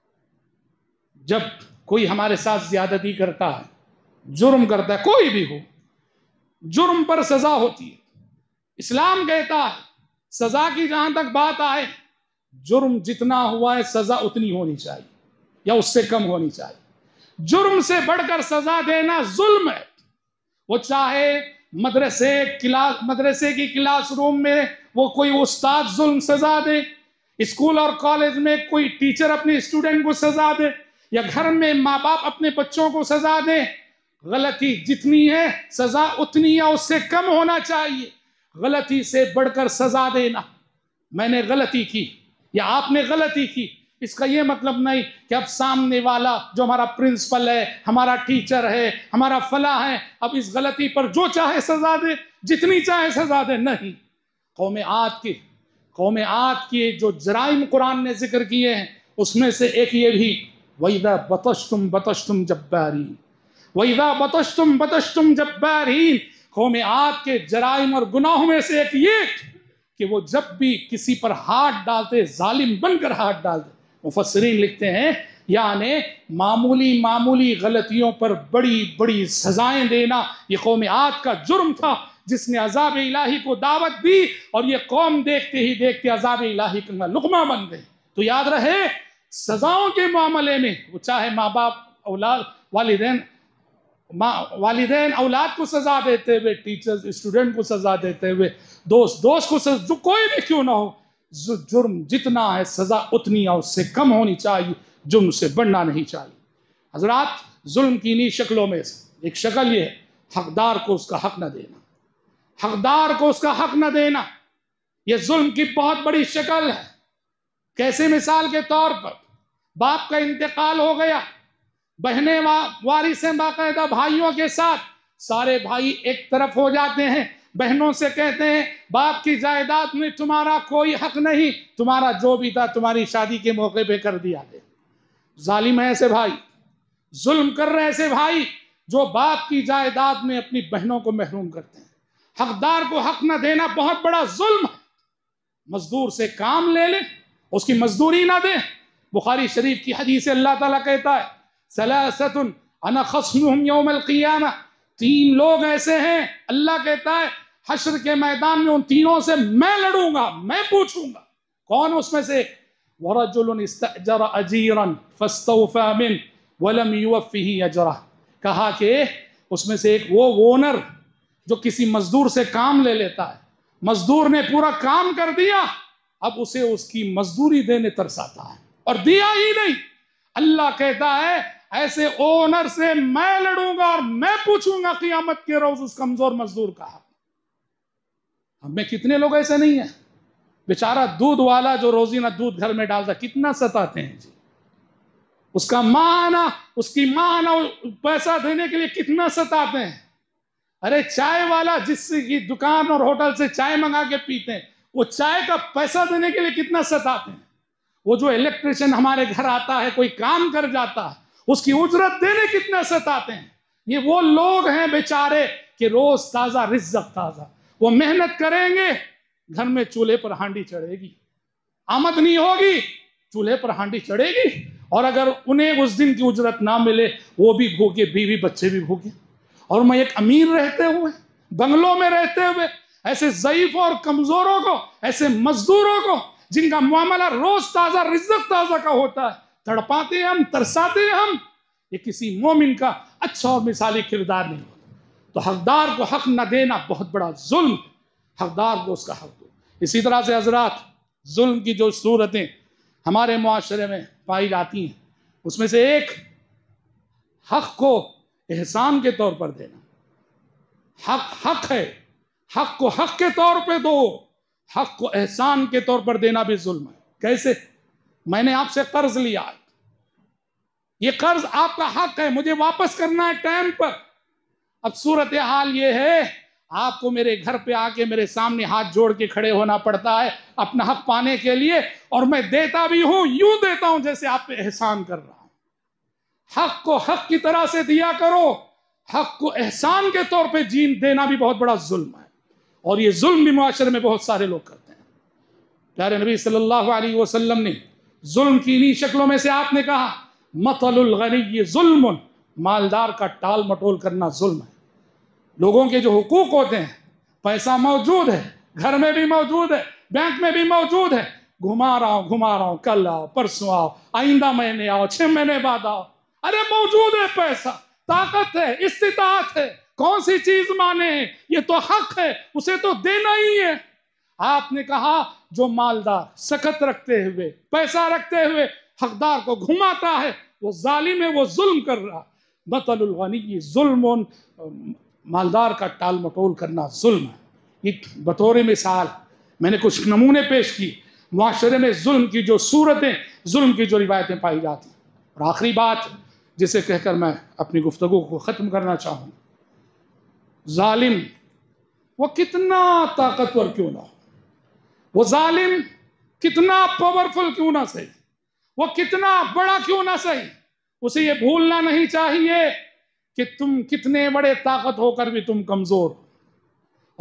جب کوئی ہمارے ساتھ زیادتی کرتا ہے، جرم کرتا ہے، کوئی بھی ہو، جرم پر سزا ہوتی ہے۔ اسلام کہتا ہے سزا کی جہاں تک بات آئے، جرم جتنا ہوا ہے سزا اتنی ہونی چاہیے یا اس سے کم ہونی چاہیے۔ جرم سے بڑھ کر سزا دینا ظلم ہے۔ وہ چاہے مدرسے کی کلاس روم میں وہ کوئی استاد ظلم سزا دے، اسکول اور کالج میں کوئی ٹیچر اپنے اسٹوڈنٹ کو سزا دے، یا گھر میں ماں باپ اپنے بچوں کو سزا دے، غلطی جتنی ہے سزا اتنی یا اس سے کم ہونا چاہیے۔ غلطی سے بڑھ کر سزا دینا، میں نے غلطی کی یا آپ نے غلطی کی، اس کا یہ مطلب نہیں کہ اب سامنے والا جو ہمارا پرنسپل ہے، ہمارا ٹیچر ہے، ہمارا فلاں ہے، اب اس غلطی پر جو چاہے سزا دے، جتنی چاہے سزا دے، نہیں۔ قوم عاد کی جو جرائم قرآن نے ذکر کیے ہیں اس میں سے ایک یہ بھی وَإِذَا بَطَشْتُمْ بَطَشْتُمْ جَبَّارِينَ، وَإِذَا بَطَشْتُمْ بَطَشْتُمْ جَبَّارِينَ۔ قوم عاد کے جرائم اور گناہوں میں سے ایک یہ کہ وہ جب بھی کسی پر ہاتھ ڈالتے ظالم بن کر ہاتھ ڈالتے۔ مفسرین لکھتے ہیں یعنی معمولی غلطیوں پر بڑی بڑی سزائیں دینا یہ قوم عاد کا جرم تھا، جس نے عذاب الہی کو دعوت دی، اور یہ قوم دیکھتے ہی دیکھتے عذاب الہی کا لقمہ بن گئی۔ تو یاد رہے سزاؤں کے معاملے میں وہ چاہے ماں باپ اولاد، والدین اولاد کو سزا دیتے ہوئے، ٹیچرز اسٹوڈنٹ کو سزا دیتے ہوئے، دوست کو سزا، جو کوئی بھی کیوں نہ ہو، جرم جتنا ہے سزا اتنی یا اس سے کم ہونی چاہیے، جرم سے بڑھنا نہیں چاہیے۔ حضرات ظلم کی انہی شکلوں میں سے ایک شکل یہ ہے حقدار کو اس کا حق نہ دینا، حقدار کو اس کا حق نہ دینا، یہ ظلم کی بہت بڑی شکل ہے۔ کیسے؟ مثال کے طور پر باپ کا انتقال ہو گیا، بہنیں وارث ہیں باقاعدہ بھائیوں کے ساتھ، سارے بھائی ایک طرف ہو جاتے ہیں، بہنوں سے کہتے ہیں باپ کی جائیداد میں تمہارا کوئی حق نہیں، تمہارا جو بھی تھا تمہاری شادی کے موقع پہ کر دیا گیا۔ ظالم ہیں ایسے بھائی، ظلم کر رہے ایسے بھائی جو باپ کی جائیداد میں اپنی بہنوں کو محروم کرتے ہیں۔ حقدار کو حق نہ دینا بہت بڑا ظلم ہے۔ مزدور سے کام لے لے، اس کی مزدوری نہ دے۔ بخاری شریف کی حدیث اللہ تعالیٰ کہتا ہے ثلاثۃ انا خصمهم یوم القیامہ، 3 لوگ ایسے ہیں اللہ کہتا ہے حشر کے میدان میں ان تینوں سے میں لڑوں گا، میں پوچھوں گا۔ کون اس میں سے؟ وَرَجُلٌ اسْتَأْجَرَ أَجِيرًا فَاسْتَوْفَى مِنْهُ وَلَمْ يُوَفِّهِ أَجْرَهُ، کہا کہ اس میں سے ایک وہ اونر جو کسی مزدور سے کام لے لیتا ہے، مزدور نے پورا کام کر دیا، اب اسے اس کی مزدوری دینے ترساتا ہے اور دیا ہی نہیں۔ اللہ کہتا ہے ایسے اونر سے میں لڑوں گا اور میں پوچھوں گا قیامت کے روز اس کمزور مزدور کا حق۔ ہم میں کتنے لوگ ایسے نہیں ہیں؟ بیچارہ دودھ والا جو روزینہ دودھ گھر میں ڈالتا کتنا ستاتے ہیں جی، اس کا اس کی ماں پیسہ دینے کے لیے کتنا ستاتے ہیں۔ ارے چائے والا جس کی دکان اور ہوٹل سے چائے منگا کے پیتے ہیں، وہ چائے کا پیسہ دینے کے لیے کتنا ستاتے ہیں۔ وہ جو الیکٹریشین ہمارے گھر آتا ہے، کوئی کام کر جاتا ہے، اس کی اجرت دینے کتنا ستاتے ہیں۔ یہ وہ لوگ ہیں بیچارے کہ روز تازہ رزق تازہ، وہ محنت کریں گے، گھر میں چولہے پر ہانڈی چڑھے گی، آمدنی ہوگی، چولہے پر ہانڈی چڑھے گی، اور اگر انہیں اس دن کی اجرت نہ ملے وہ بھی بھوکے، بیوی بچے بھی بھوکے۔ اور میں ایک امیر رہتے ہوئے، بنگلوں میں رہتے ہوئے، ایسے ضعیف اور کمزوروں کو، ایسے مزدوروں کو جن کا معاملہ روز تازہ رزق تازہ کا ہوتا ہے، تڑپاتے ہیں ہم، ترساتے ہیں ہم۔ یہ کسی مومن کا اچھا اور مثالی کردار نہیں ہوتا۔ تو حقدار کو حق نہ دینا بہت بڑا ظلم ہے، حقدار کو اس کا حق دو۔ اسی طرح سے حضرات، ظلم کی جو صورتیں ہمارے معاشرے میں پائی جاتی ہیں، اس میں سے ایک حق کو احسان کے طور پر دینا۔ حق ہے، حق کو حق کے طور پہ دو، حق کو احسان کے طور پر دینا بھی ظلم ہے۔ کیسے؟ میں نے آپ سے قرض لیا ہے، یہ قرض آپ کا حق ہے، مجھے واپس کرنا ہے ٹائم پر۔ اب صورتحال یہ ہے آپ کو میرے گھر پہ آ کے میرے سامنے ہاتھ جوڑ کے کھڑے ہونا پڑتا ہے اپنا حق پانے کے لیے، اور میں دیتا بھی ہوں یوں دیتا ہوں جیسے آپ پہ احسان کر رہا ہوں۔ حق کو حق کی طرح سے دیا کرو، حق کو احسان کے طور پہ دینا بھی بہت بڑا ظلم ہے، اور یہ ظلم بھی معاشرے میں بہت سارے لوگ کرتے ہیں۔ پیارے نبی صلی اللہ علیہ وسلم نے ظلم کی انہی شکلوں میں سے آپ نے کہا مثل الغنی ظلم، مالدار کا ٹال مٹول کرنا ظلم ہے۔ لوگوں کے جو حقوق ہوتے ہیں، پیسہ موجود ہے، گھر میں بھی موجود ہے، بینک میں بھی موجود ہے، گھما رہا ہوں، کل آؤ، پرسوں آؤ، آئندہ مہینے آؤ، 6 مہینے بعد آؤ، ارے موجود ہے پیسہ، طاقت ہے، استطاعت ہے، کون سی چیز مانے ہیں؟ یہ تو حق ہے، اسے تو دینا ہی ہے۔ آپ نے کہا جو مالدار سخت رکھتے ہوئے، پیسہ رکھتے ہوئے حقدار کو گھماتا ہے، وہ ظالم ہے، وہ ظلم کر رہا۔ مثل الغنی ظلم، مالدار کا ٹال مٹول کرنا ظلم ہے۔ ایک بطور مثال میں نے کچھ نمونے پیش کی معاشرے میں ظلم کی جو صورتیں، ظلم کی جو روایتیں پائی جاتی ہیں۔ اور آخری بات جسے کہہ کر میں اپنی گفتگو کو ختم کرنا چاہوں، ظالم وہ کتنا طاقتور کیوں نہ ہو، وہ ظالم کتنا پاورفل کیوں نہ صحیح، وہ کتنا بڑا کیوں نہ صحیح، اسے یہ بھولنا نہیں چاہیے کہ تم کتنے بڑے طاقت ہو کر بھی تم کمزور ہو، اور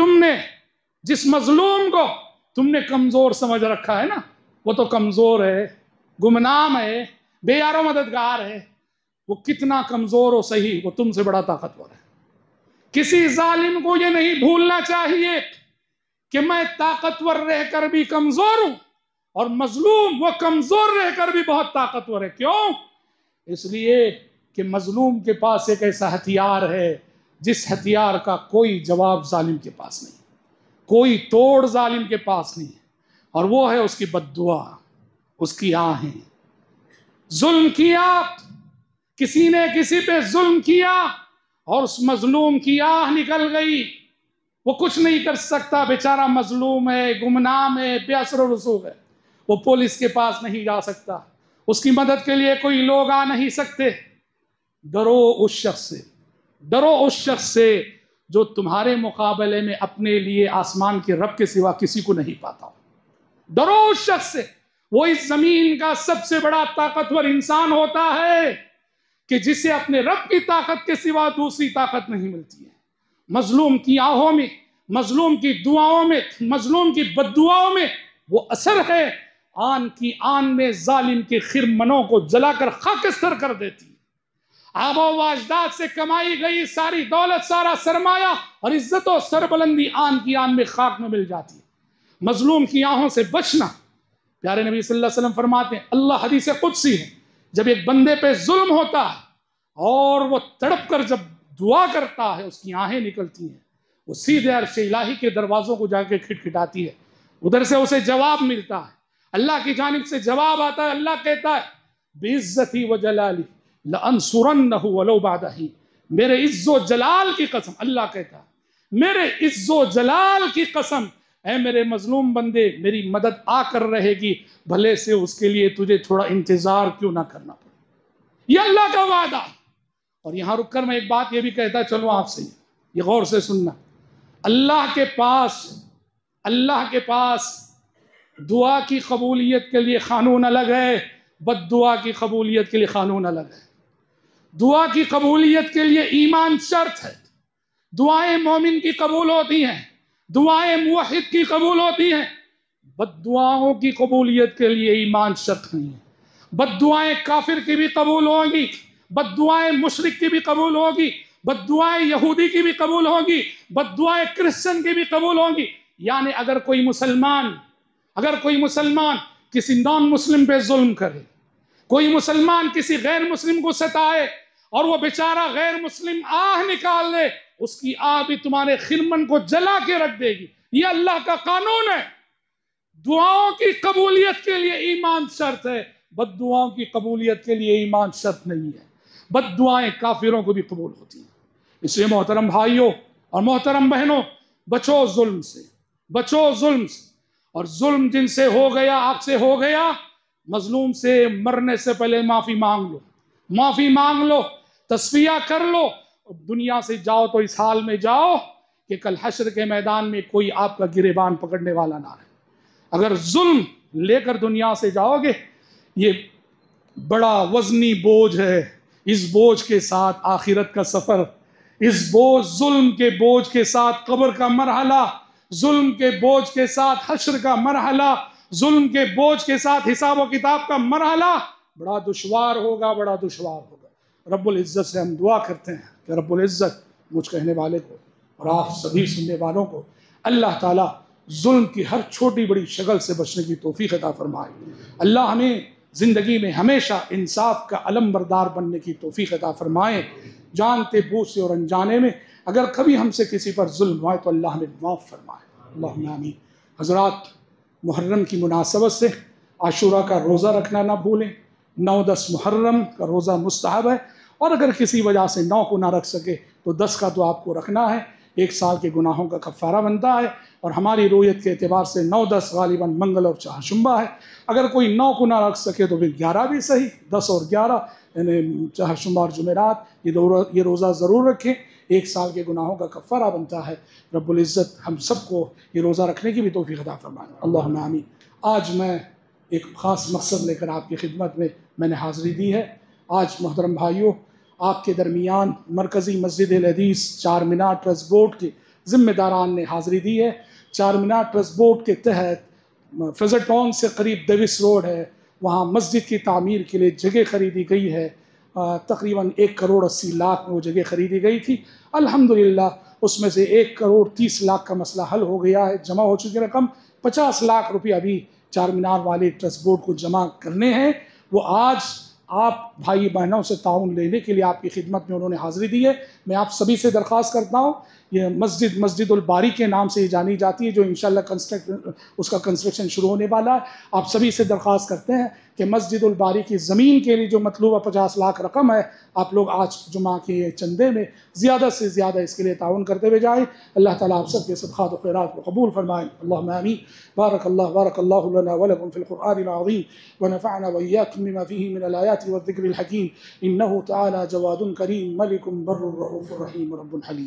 جس مظلوم کو تم نے کمزور سمجھ رکھا ہے نا، وہ تو کمزور ہے، گمنام ہے، بے یار و مددگار ہے، وہ کتنا کمزور ہو صحیح، وہ تم سے بڑا طاقتور ہے۔ کسی ظالم کو یہ نہیں بھولنا چاہیے کہ میں طاقتور رہ کر بھی کمزور ہوں، اور مظلوم وہ کمزور رہ کر بھی بہت طاقتور ہے۔ کیوں؟ اس لیے کہ مظلوم کے پاس ایک ایسا ہتھیار ہے جس ہتھیار کا کوئی جواب ظالم کے پاس نہیں، کوئی توڑ ظالم کے پاس نہیں، اور وہ ہے اس کی بد دعا، اس کی آہیں۔ ظلم کیا، کسی نے کسی پہ ظلم کیا اور اس مظلوم کی آہ نکل گئی، وہ کچھ نہیں کر سکتا، بیچارہ مظلوم ہے، گمنام ہے، بے اثر و رسوخ ہے، وہ پولیس کے پاس نہیں جا سکتا، اس کی مدد کے لیے کوئی لوگ آ نہیں سکتے۔ ڈرو اس شخص سے، ڈرو اس شخص سے جو تمہارے مقابلے میں اپنے لیے آسمان کے رب کے سوا کسی کو نہیں پاتا۔ ڈرو اس شخص سے، وہ اس زمین کا سب سے بڑا طاقتور انسان ہوتا ہے کہ جسے اپنے رب کی طاقت کے سوا دوسری طاقت نہیں ملتی ہے۔ مظلوم کی آہوں میں، مظلوم کی دعاؤں میں، مظلوم کی بد دعاؤں میں وہ اثر ہے، آن کی آن میں ظالم کے خرمنوں کو جلا کر خاکستر کر دیتی ہے۔ آباء و اجداد سے کمائی گئی ساری دولت، سارا سرمایہ اور عزت و سربلندی آن کی آن میں خاک میں مل جاتی ہے۔ مظلوم کی آہوں سے بچنا، پیارے نبی صلی اللہ علیہ وسلم فرماتے ہیں، اللہ حدیث قدسی ہے، جب ایک بندے پہ ظلم ہوتا ہے اور وہ تڑپ کر جب دعا کرتا ہے، اس کی آہیں نکلتی ہیں، وہ سیدھے عرش الہی کے دروازوں کو جا کے کھٹکھٹاتی ہے، ادھر سے اسے جواب ملتا ہے، اللہ کی جانب سے جواب آتا ہے، اللہ کہتا ہے بِعِزَّتِي وَجَلَالِي لَأَنْصُرَنَّهُ وَلَوْ بَعْدَ حِينٍ، میرے عز و جلال کی قسم، اللہ کہتا ہے میرے عز و جلال کی قسم، اے میرے مظلوم بندے میری مدد آ کر رہے گی، بھلے سے اس کے لیے تجھے تھوڑا انتظار کیوں نہ کرنا پڑے، یہ اللہ کا وعدہ۔ اور یہاں رک کر میں ایک بات یہ بھی کہتا چلوں آپ سے، یہ غور سے سننا، اللہ کے پاس دعا کی قبولیت کے لیے قانون الگ ہے، بد دعا کی قبولیت کے لیے قانون الگ ہے۔ دعا کی قبولیت کے لیے ایمان شرط ہے، دعائیں مومن کی قبول ہوتی ہیں، دعائیں موحد کی قبول ہوتی ہیں، بد دعاؤں کی قبولیت کے لیے ایمان شرط نہیں ہے۔ بد دعائیں کافر کی بھی قبول ہوگی، بد دعائیں مشرک کی بھی قبول ہوگی، بد دعائیں یہودی کی بھی قبول ہوگی، بد دعائیں کرسچن کی بھی قبول ہوگی۔ یعنی اگر کوئی مسلمان کسی نان مسلم پہ ظلم کرے، کوئی مسلمان کسی غیر مسلم کو ستائے اور وہ بیچارہ غیر مسلم آہ نکال لے، اس کی آہ بھی تمہارے خرمن کو جلا کے رکھ دے گی، یہ اللہ کا قانون ہے۔ دعاؤں کی قبولیت کے لیے ایمان شرط ہے، بد دعاؤں کی قبولیت کے لیے ایمان شرط نہیں ہے۔ بد دعائیں کافروں کو بھی قبول ہوتی ہیں۔ اس لیے محترم بھائیوں اور محترم بہنوں، بچو ظلم سے، بچو ظلم سے، اور ظلم جن سے ہو گیا، آپ سے ہو گیا، مظلوم سے مرنے سے پہلے معافی مانگ لو، معافی مانگ لو، تصفیہ کر لو۔ دنیا سے جاؤ تو اس حال میں جاؤ کہ کل حشر کے میدان میں کوئی آپ کا گریبان پکڑنے والا نہ رہے۔ اگر ظلم لے کر دنیا سے جاؤ گے، یہ بڑا وزنی بوجھ ہے، اس بوجھ کے ساتھ آخرت کا سفر، اس ظلم کے بوجھ کے ساتھ قبر کا مرحلہ، ظلم کے بوجھ کے ساتھ حشر کا مرحلہ، ظلم کے بوجھ کے ساتھ حساب و کتاب کا مرحلہ بڑا دشوار ہوگا، بڑا دشوار ہوگا۔ رب العزت سے ہم دعا کرتے ہیں کہ رب العزت مجھ کہنے والے کو اور آپ سبھی سننے والوں کو اللہ تعالیٰ ظلم کی ہر چھوٹی بڑی شکل سے بچنے کی توفیق عطا فرمائے۔ اللہ ہمیں زندگی میں ہمیشہ انصاف کا علم بردار بننے کی توفیق عطا فرمائے، جانتے بوجھتے اور انجانے میں اگر کبھی ہم سے کسی پر ظلم ہوا تو اللہ ہمیں معاف فرمائے، اللہم آمین۔ حضرات، محرم کی مناسبت سے عاشوراء کا روزہ رکھنا نہ بھولیں۔ 9-10 محرم کا روزہ مستحب ہے، اور اگر کسی وجہ سے 9 کو نہ رکھ سکے تو 10 کا تو آپ کو رکھنا ہے، 1 سال کے گناہوں کا کفارہ بنتا ہے، اور ہماری رویت کے اعتبار سے 9-10 غالباً منگل اور چہارشنبہ ہے۔ اگر کوئی 9 کو نہ رکھ سکے تو پھر 11 بھی صحیح، 10 اور 11 یعنی چہارشنبہ اور جمعرات، یہ روزہ ضرور رکھیں، 1 سال کے گناہوں کا کفارہ بنتا ہے۔ رب العزت ہم سب کو یہ روزہ رکھنے کی بھی توفیق عطا فرمائے، اللہم آمین۔ آج میں ایک خاص مقصد لے کر آپ کی خدمت میں نے حاضری دی ہے۔ آج محترم بھائیوں، آپ کے درمیان مرکزی مسجد الحدیث چار مینار ٹرسٹ بورڈ کے ذمہ داران نے حاضری دی ہے۔ چار مینار ٹرسٹ بورڈ کے تحت فضل ٹاؤن سے قریب ڈیوس روڈ ہے، وہاں مسجد کی تعمیر کے لیے جگہ خریدی گئی ہے، تقریباً 1,80,00,000 میں وہ جگہ خریدی گئی تھی۔ الحمدللہ اس میں سے 1,30,00,000 کا مسئلہ حل ہو گیا ہے، جمع ہو چکی رقم 50 لاکھ روپیہ ابھی چار مینار والے ٹرسٹ بورڈ کو جمع کرنے ہیں۔ وہ آج آپ بھائی بہنوں سے تعاون لینے کے لیے آپ کی خدمت میں انہوں نے حاضری دی ہے۔ میں آپ سبھی سے درخواست کرتا ہوں، یہ مسجد الباری کے نام سے جانی جاتی ہے، جو انشاءاللہ اس کا کنسٹرکشن شروع ہونے والا ہے۔ آپ سبھی سے درخواست کرتے ہیں کہ مسجد الباری کی زمین کے لیے جو مطلوبہ 50 لاکھ رقم ہے، آپ لوگ آج جمعہ کے چندے میں زیادہ سے زیادہ اس کے لیے تعاون کرتے ہوئے جائیں۔ اللہ تعالیٰ آپ سب کے صدقات و خیرات کو قبول فرمائیں، اللہم آمین۔ بارک اللہ لنا ولکم فی القرآن العظیم ونفعنا وإياكم بما فيه من الآيات والذكر الحكيم إنه تعالى جواد كريم ملك بر رؤوف رحيم رب حليم۔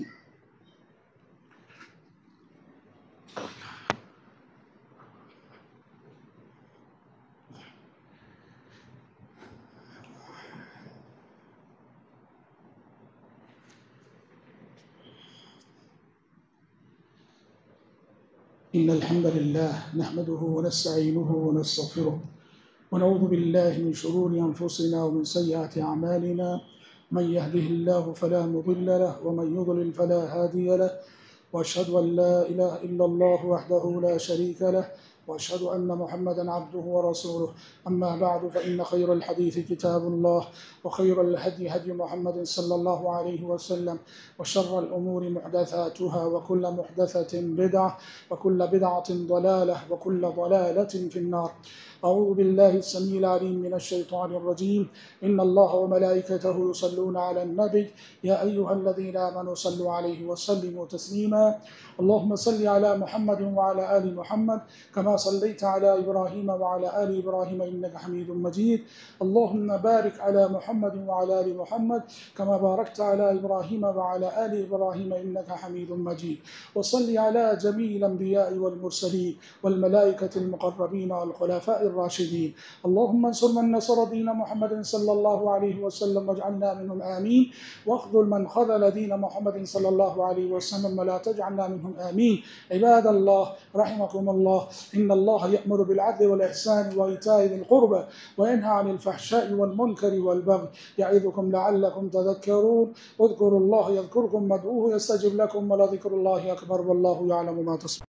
إن الحمد لله نحمده ونستعينه ونستغفره ونعوذ بالله من شرور أنفسنا ومن سيئات أعمالنا من يهده الله فلا مضل له ومن يضلل فلا هادي له وأشهد أن لا إله إلا الله وحده لا شريك له وأشهد أن محمدا عبده ورسوله. أما بعد، فإن خير الحديث كتاب الله، وخير الهدي هدي محمد صلى الله عليه وسلم، وشر الأمور محدثاتها، وكل محدثة بدعة، وكل بدعة ضلالة، وكل ضلالة في النار. أعوذ بالله السميع العليم من الشيطان الرجيم. إن الله وملائكته يصلون على النبي يا أيها الذين آمنوا صلوا عليه وسلموا تسليما. اللهم صل على محمد وعلى آل محمد كما صليت على إبراهيم وعلى آل إبراهيم إنك حميد مجيد. اللهم بارك على محمد وعلى آل محمد كما باركت على إبراهيم وعلى آل إبراهيم إنك حميد مجيد. وصل على جميع الأنبياء والمرسلين والملائكة المقربين والخلفاء الراشدين. اللهم انصر من نصر دين محمد صلى الله عليه وسلم واجعلنا منهم آمين، واخذل من خذل دين محمد صلى الله عليه وسلم ولا تجعلنا منهم آمين. عباد الله رحمكم الله، إن الله يأمر بالعدل والإحسان وإيتاء ذي القربى وينهى عن الفحشاء والمنكر والبغي يعظكم لعلكم تذكرون. اذكروا الله يذكركم وادعوه يستجب لكم، ولذكر الله أكبر والله يعلم ما تصنعون.